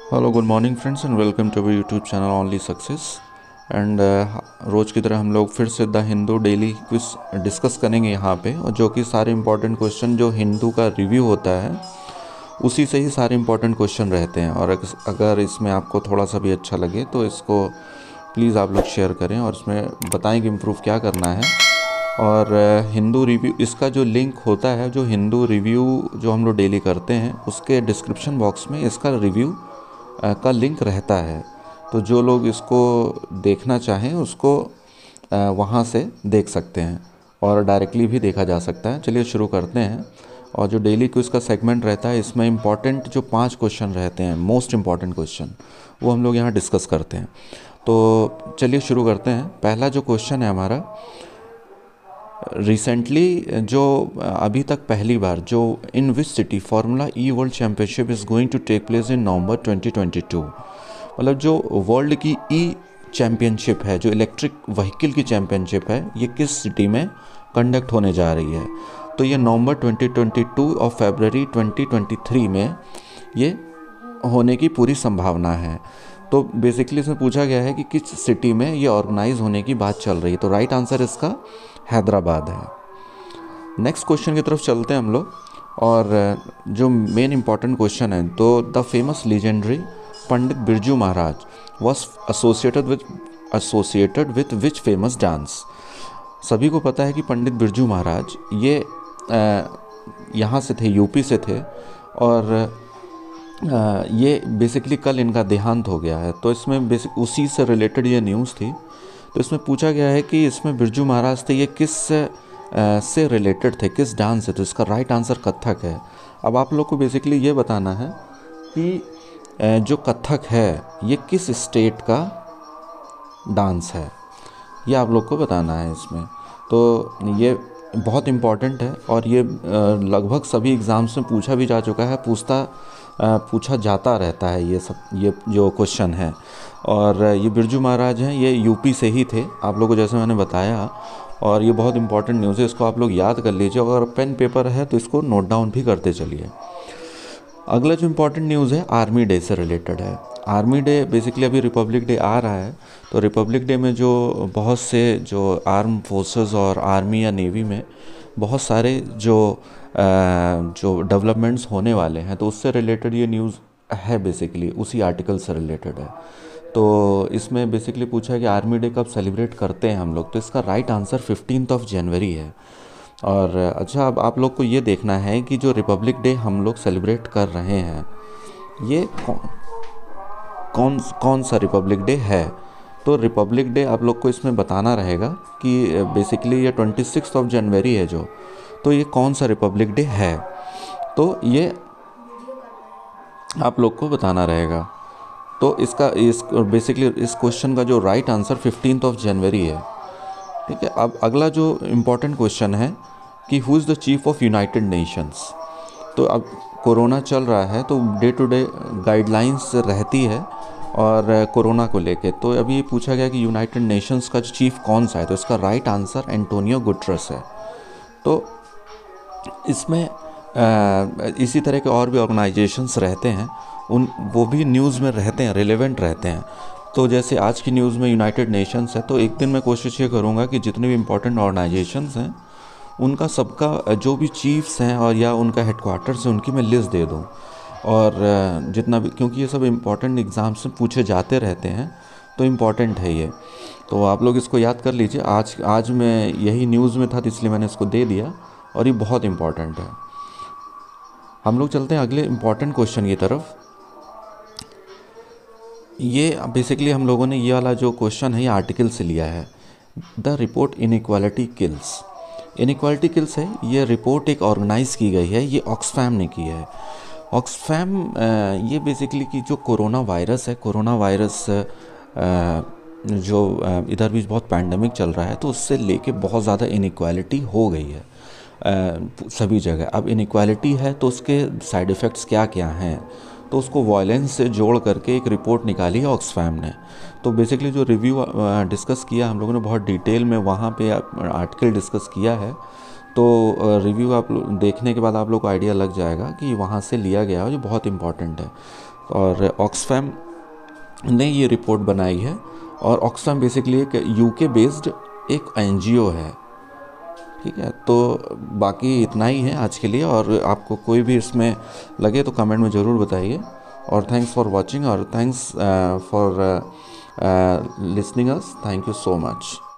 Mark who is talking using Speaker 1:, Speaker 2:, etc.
Speaker 1: Hello good morning friends and welcome to our YouTube channel only success. And रोज़ की तरह हम लोग फिर से the Hindu daily quiz discuss करेंगे यहाँ पे, और जो कि सारे इंपॉर्टेंट क्वेश्चन जो हिंदू का रिव्यू होता है उसी से ही सारे इंपॉर्टेंट क्वेश्चन रहते हैं। और अगर इसमें आपको थोड़ा सा भी अच्छा लगे तो इसको प्लीज़ आप लोग शेयर करें और इसमें बताएं कि इम्प्रूव क्या करना है। और हिंदू रिव्यू इसका जो लिंक होता है, जो हिंदू रिव्यू जो हम लोग डेली करते हैं उसके डिस्क्रिप्शन बॉक्स में इसका रिव्यू का लिंक रहता है। तो जो लोग इसको देखना चाहें उसको वहाँ से देख सकते हैं और डायरेक्टली भी देखा जा सकता है। चलिए शुरू करते हैं। और जो डेली क्विज का सेगमेंट रहता है इसमें इम्पॉर्टेंट जो 5 क्वेश्चन रहते हैं, मोस्ट इम्पॉर्टेंट क्वेश्चन, वो हम लोग यहाँ डिस्कस करते हैं। तो चलिए शुरू करते हैं। पहला जो क्वेश्चन है हमारा, रिसेंटली जो अभी तक पहली बार जो in which city formula E world championship is going to take place in November 2022। मतलब जो वर्ल्ड की ई चैम्पियनशिप है, जो इलेक्ट्रिक व्हीकल की चैम्पियनशिप है, ये किस सिटी में कंडक्ट होने जा रही है। तो ये नवंबर 2022 और फरवरी 2023 में ये होने की पूरी संभावना है। तो बेसिकली इसमें पूछा गया है कि किस सिटी में ये ऑर्गेनाइज होने की बात चल रही है। तो राइट आंसर इसका हैदराबाद है। नेक्स्ट क्वेश्चन की तरफ चलते हैं हम लोग। और जो मेन इंपॉर्टेंट क्वेश्चन है, तो the famous legendary Pandit Birju Maharaj was associated with which famous dance. सभी को पता है कि पंडित बिरजू महाराज ये यहाँ से थे, यूपी से थे, और ये बेसिकली कल इनका देहांत हो गया है। तो इसमें बेसिक उसी से रिलेटेड ये न्यूज़ थी। तो इसमें पूछा गया है कि इसमें बिरजू महाराज थे, ये किस से रिलेटेड थे, किस डांस से। तो इसका राइट आंसर कथक है। अब आप लोग को बेसिकली ये बताना है कि जो कथक है ये किस स्टेट का डांस है, ये आप लोग को बताना है इसमें। तो ये बहुत इम्पॉर्टेंट है और ये लगभग सभी एग्ज़ाम्स में पूछा भी जा चुका है, पूछा जाता रहता है ये जो क्वेश्चन है। और ये बिरजू महाराज हैं, ये यूपी से ही थे, आप लोगों को जैसे मैंने बताया। और ये बहुत इंपॉर्टेंट न्यूज़ है, इसको आप लोग याद कर लीजिए। अगर पेन पेपर है तो इसको नोट डाउन भी करते चलिए। अगला जो इम्पोर्टेंट न्यूज़ है आर्मी डे से रिलेटेड है। आर्मी डे बेसिकली अभी रिपब्लिक डे आ रहा है। तो रिपब्लिक डे में जो बहुत से जो आर्म फोर्सेस और आर्मी या नेवी में बहुत सारे जो डेवलपमेंट्स होने वाले हैं, तो उससे रिलेटेड ये न्यूज़ है, बेसिकली उसी आर्टिकल से रिलेटेड है। तो इसमें बेसिकली पूछा है कि आर्मी डे कब सेलिब्रेट करते हैं हम लोग। तो इसका राइट आंसर 15 जनवरी है। और अच्छा, अब आप लोग को ये देखना है कि जो रिपब्लिक डे हम लोग सेलिब्रेट कर रहे हैं ये कौन सा रिपब्लिक डे है। तो रिपब्लिक डे आप लोग को इसमें बताना रहेगा कि बेसिकली ये 26 जनवरी है जो, तो ये कौन सा रिपब्लिक डे है, तो ये आप लोग को बताना रहेगा। तो इस बेसिकली इस क्वेश्चन का जो राइट आंसर 15 जनवरी है। ठीक है। अब अगला जो इम्पोर्टेंट क्वेश्चन है कि who is the chief of United Nations. तो अब कोरोना चल रहा है तो डे टू डे गाइडलाइंस रहती है और कोरोना को लेके। तो अभी ये पूछा गया कि यूनाइटेड नेशंस का चीफ कौन सा है। तो इसका राइट आंसर एंटोनियो गुटरेस है। तो इसमें इसी तरह के और भी ऑर्गेनाइजेशंस रहते हैं, वो भी न्यूज़ में रहते हैं, रिलेवेंट रहते हैं। तो जैसे आज की न्यूज़ में यूनाइटेड नेशंस है, तो एक दिन मैं कोशिश ये करूँगा कि जितने भी इम्पोर्टेंट ऑर्गेनाइजेशंस हैं उनका सबका जो भी चीफ्स हैं और या उनका हेडक्वार्टर्स है उनकी मैं लिस्ट दे दूँ। और जितना भी, क्योंकि ये सब इम्पोर्टेंट एग्ज़ाम्स में पूछे जाते रहते हैं, तो इम्पॉर्टेंट है ये। तो आप लोग इसको याद कर लीजिए। आज मैं यही न्यूज़ में था तो इसलिए मैंने इसको दे दिया, और ये बहुत इम्पॉर्टेंट है। हम लोग चलते हैं अगले इम्पॉर्टेंट क्वेश्चन की तरफ। ये बेसिकली हम लोगों ने ये वाला जो क्वेश्चन है ये आर्टिकल से लिया है। The report inequality kills. Inequality kills है, ये रिपोर्ट एक ऑर्गेनाइज की गई है, ये ऑक्सफैम ने की है। ऑक्सफैम ये बेसिकली कि जो कोरोना वायरस है, कोरोना वायरस जो इधर भी बहुत पैंडमिक चल रहा है, तो उससे लेके बहुत ज़्यादा इनइक्वालिटी हो गई है सभी जगह। अब इनइक्वालिटी है तो उसके साइड इफ़ेक्ट्स क्या क्या हैं, तो उसको वायलेंस से जोड़ करके एक रिपोर्ट निकाली है ऑक्सफैम ने। तो बेसिकली जो रिव्यू डिस्कस किया हम लोगों ने बहुत डिटेल में वहाँ पे आर्टिकल डिस्कस किया है। तो रिव्यू आप देखने के बाद आप लोग को आइडिया लग जाएगा कि वहाँ से लिया गया है, जो बहुत इंपॉर्टेंट है। और ऑक्सफैम ने ये रिपोर्ट बनाई है। और ऑक्सफैम बेसिकली एक यूके बेस्ड एक एनजीओ है। ठीक है, तो बाकी इतना ही है आज के लिए, और आपको कोई भी इसमें लगे तो कमेंट में ज़रूर बताइए। और थैंक्स फॉर वॉचिंग, और thanks for listening us. Thank you so much.